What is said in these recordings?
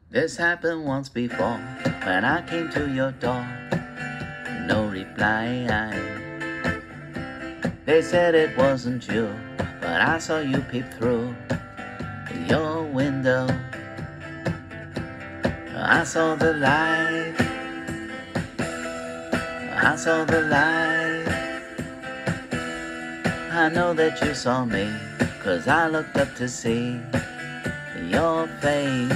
This happened once before when I came to your door. No reply. They said it wasn't you, but I saw you peep through your window. I saw the light. I saw the light. I know that you saw me, 'cause I looked up to see your face.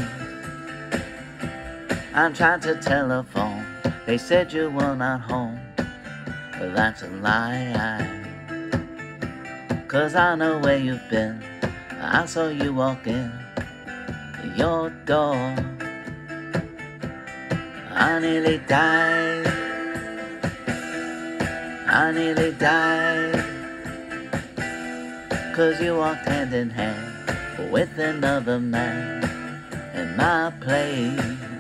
I tried to telephone, they said you were not home, but that's a lie. 'Cause I know where you've been. I saw you walk in your door. I nearly died. I nearly died. 'Cause you walked hand in hand with another man in my place.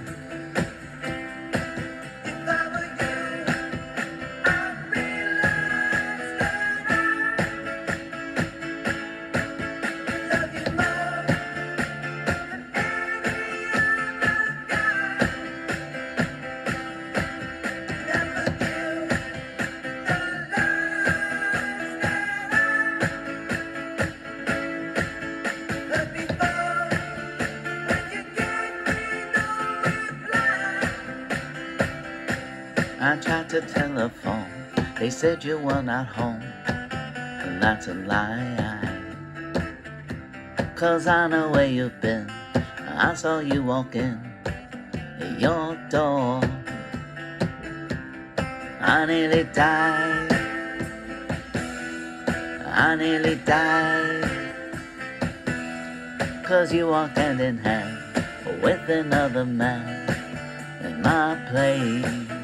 I tried to telephone, they said you were not home, and that's a lie. 'Cause I know where you've been. I saw you walk in your door. I nearly died. I nearly died. 'Cause you walked hand in hand with another man in my place.